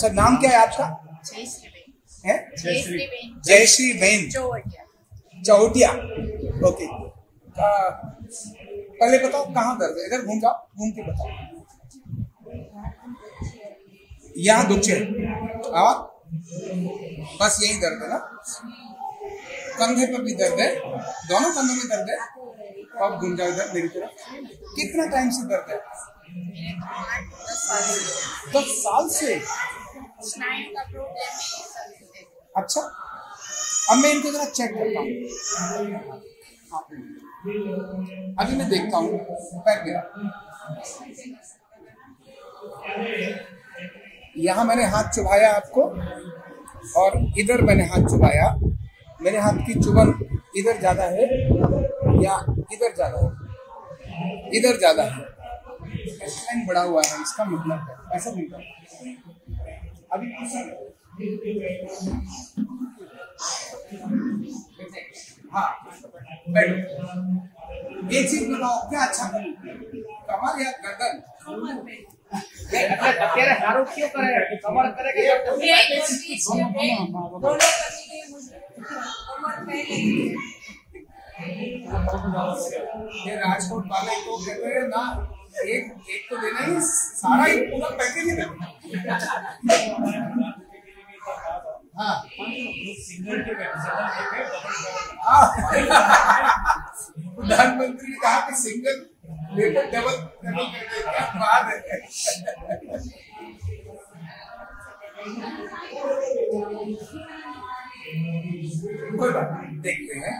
अच्छा, नाम क्या है आपका? जयश्री बेन चौटिया। ओके, पहले बताओ कहाँ दर्द है? इधर घूम जाओ, घूम के बताओ। यहाँ दुख है, बस यही दर्द है ना? कंधे पर भी दर्द है, दोनों कंधों में दर्द है। अब घूम जाओ इधर मेरी तरफ। कितना टाइम से दर्द है? 10 साल से। अच्छा, अब मैं इनको जरा चेक करता हूँ। अभी मैं देखता हूँ पैर मेरा। यहाँ मैंने हाथ चुभाया आपको, और इधर मैंने हाथ चुभाया। मेरे हाथ की चुभन इधर ज्यादा है या इधर ज्यादा है? इधर ज्यादा है। लाइन बड़ा हुआ है, इसका मतलब है ऐसा नहीं है। अभी हाँ, बैठो। एक चीज बताओ, क्या अच्छा करूं, कमर या गर्दन? तेरे हारों क्यों करे? कमर करेगा ये राजकोट वाले को कहते हैं ना, एक तो देना ही, सारा ही पूरा पैकेज ही देना। हाँ, सिंगल के प्रधानमंत्री ने कहा कि सिंगल लेकर डबल करने क्या बात है। कोई बात नहीं, देखते हैं।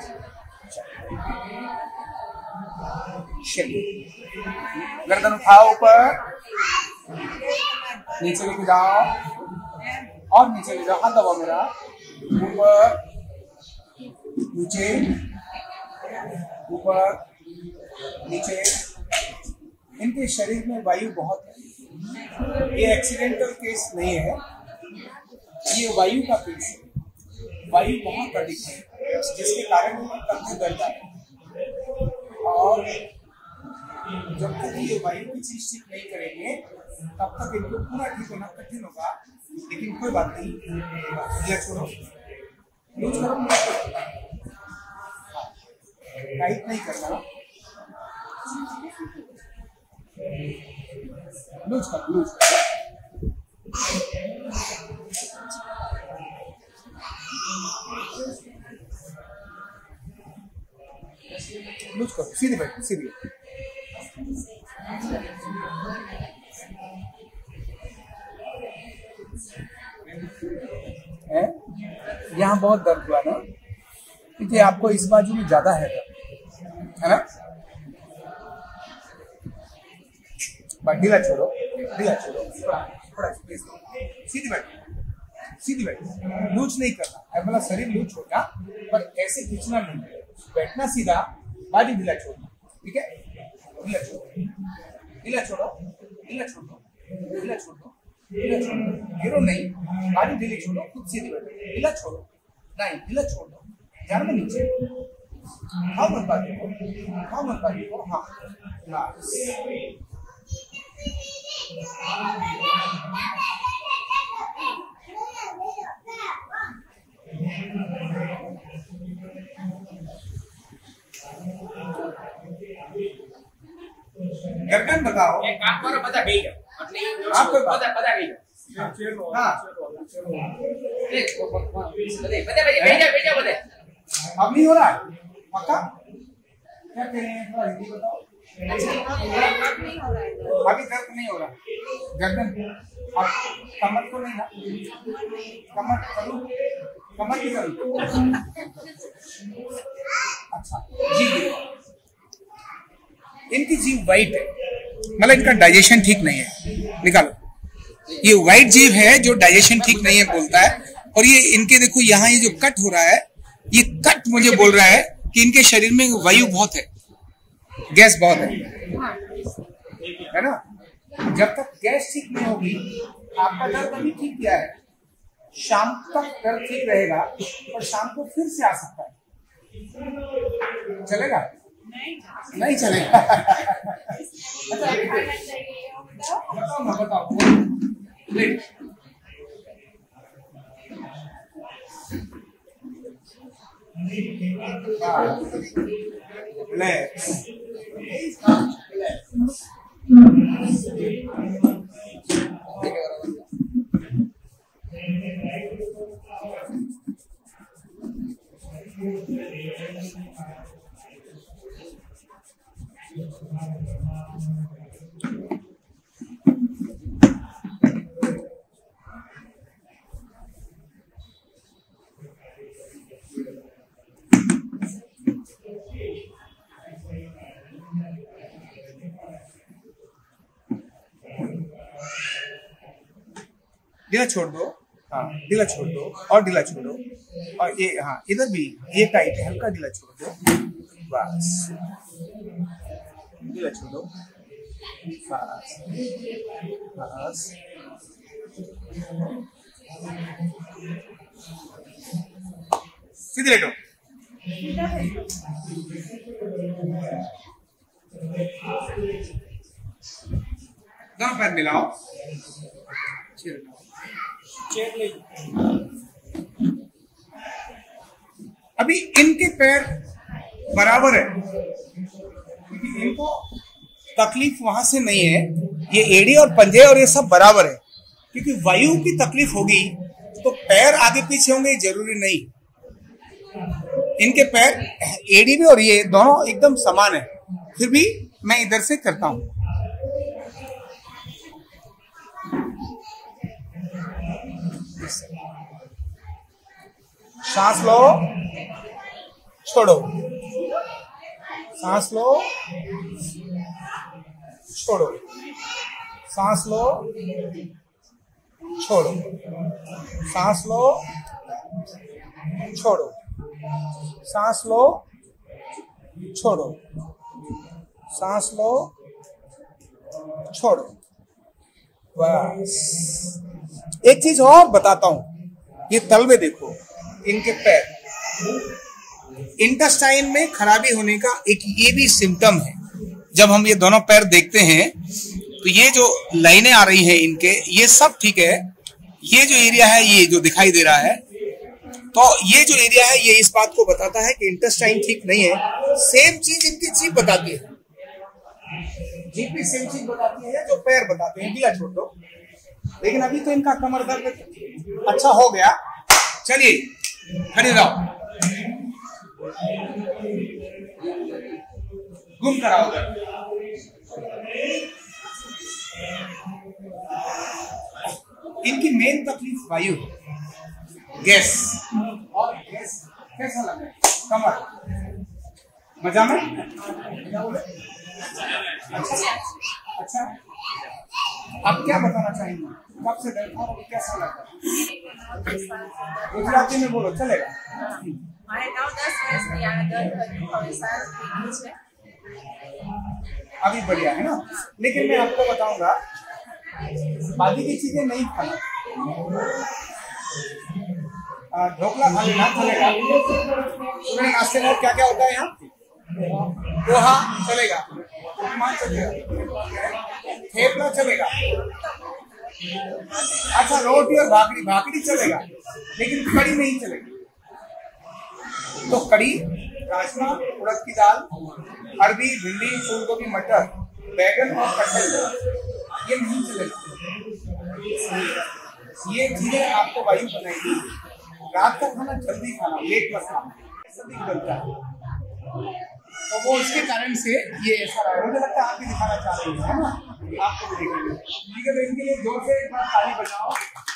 गर्दन उठाओ ऊपर, नीचे लेके जाओ, और नीचे ले जाओ। हाथ दबाओ मेरा, ऊपर नीचे, ऊपर नीचे। इनके शरीर में वायु बहुत है, ये एक्सीडेंटल केस नहीं है, ये वायु का केस है। वायु बहुत अधिक है, जिसके कारण कंधे दर्द आए। और जब तक ये वायु की चीज ठीक नहीं करेंगे, तब तक इनको पूरा ठीक होना कठिन होगा। लेकिन कोई बात नहीं, ये छोड़ो, लूज करो, टाइट नहीं करना, लूज करो, लूज करो। लूज करो, सीधी बैठो, सीधी। यहाँ बहुत दर्द हुआ ना, क्योंकि आपको इस बाजू में ज्यादा है ना? ढीला छोड़ो, ढीला छोड़ो, थोड़ा सीधी बैठो, सीधी बैठो, लूज नहीं करना। मतलब शरीर लूज होगा, पर ऐसे खींचना नहीं, बैठना सीधा, बाजू ढीला छोड़ना, ठीक है? ढीला छोड़ो, ढीला छोड़ो, ढीला छोड़ो, ढीला छोड़ो, ढीला छोड़ो, गिरो नहीं, बाजू ढीली छोड़ो, खुद सीधी बैठो, ढीला छोड़ो, नहीं ढीला छोड़ दो, ध्यान में नीचे, हाँ मत बाजू को, हाँ मत बाजू को, हाँ, गर्दन बताओ। एक काम करो, बता गई है आपको बता गई है। हाँ, अब नहीं हो रहा है पक्का? क्या कह रहे हैं, थोड़ा हिंदी बताओ। अभी दर्द नहीं हो रहा, गर्दन, अब कमर को नहीं ना, कमर करूँ, कमर की करूँ। अच्छा, जी इनकी जीभ वाइट है, मतलब इनका डाइजेशन ठीक नहीं है, निकालो। ये वाइट जीभ है जो डाइजेशन ठीक नहीं है बोलता है। और ये इनके देखो यहाँ ये जो कट हो रहा है, ये कट मुझे बोल रहा है कि इनके शरीर में वायु बहुत है, गैस बहुत है ना? जब तक गैस ठीक नहीं होगी, आपका दर्द अभी ठीक किया है, शाम तक दर्द ठीक रहेगा, और शाम को फिर से आ सकता है। चलेगा? नहीं चलेगा। बताओ ना, बताओ। रिलैक्स। ढीला छोड़ दो, हाँ ढीला छोड़ दो और ढीला छोड़ो, और ये हाँ इधर भी ये टाइट है, हल्का ढीला छोड़ दो, बस ढीला छोड़ दो, बस बस। सीधे लेटो। दोनों पैर मिलाओ, अभी इनके पैर बराबर है क्योंकि इनको तकलीफ वहां से नहीं है, ये एड़ी और पंजे और ये सब बराबर है, क्योंकि वायु की तकलीफ होगी तो पैर आगे पीछे होंगे जरूरी नहीं। इनके पैर एड़ी भी और ये दोनों एकदम समान है, फिर भी मैं इधर से करता हूं। सांस लो, छोड़ो, सांस लो, छोड़ो, सांस लो, छोड़ो, सांस लो, छोड़ो, सांस लो, छोड़ो, सांस लो, छोड़ो, बस। एक चीज और बताता हूं, ये तलवे देखो, इनके पैर, इंटेस्टाइन में खराबी होने का एक ये भी सिम्टम है। जब हम ये दोनों पैर देखते हैं तो ये जो लाइनें आ रही हैं इनके, ये सब ठीक है, ये जो एरिया है ये जो दिखाई दे रहा है, तो ये जो एरिया है ये इस बात को बताता है कि इंटेस्टाइन ठीक नहीं है। सेम चीज इनकी जीभ बताती है, जीभ भी सेम चीज बताती है जो पैर बताते हैं। ढीला छोड़ दो, लेकिन अभी तो इनका कमर दर्द अच्छा हो गया। चलिए खड़े रहो, घूम कर आओ। इनकी मेन तकलीफ वायु, गैस, और गैस कैसा लग रहा है? कमर मजा में? अच्छा, आप क्या बताना चाहेंगे? कब से दर्द था और कैसा लगा? गुजराती में बोलो, चलेगा? मारे 9-10 वर्ष में यहाँ दर्द हमेशा है। अभी बढ़िया है ना, लेकिन मैं आपको बताऊंगा बाकी की चीजें नहीं खाना। ढोकला खा लेना चलेगा, सुबह नाश्ते में क्या क्या होता है यहाँ? पोहा चलेगा, उपमा चलेगा, थेपला चलेगा, अच्छा रोटी और भाकरी, भाकरी चलेगा, लेकिन कड़ी नहीं चलेगी। तो कड़ी, राजमा, उड़द की दाल, अरबी, भिंडी, फूलगोभी, मटर, बैगन और कटहल ये नहीं चलेगा। ये चीजें आपको वायु बनाएगी। रात का खाना जल्दी खाना, लेट मत खाना, सभी बनता है। तो वो इसके कारण से ये ऐसा रहा है। मुझे लगता है आप भी दिखाना चाह रही है ना, आपको भी दिखाएंगे। ठीक है, तो इनके लिए जोर से एक बार ताली बजाओ।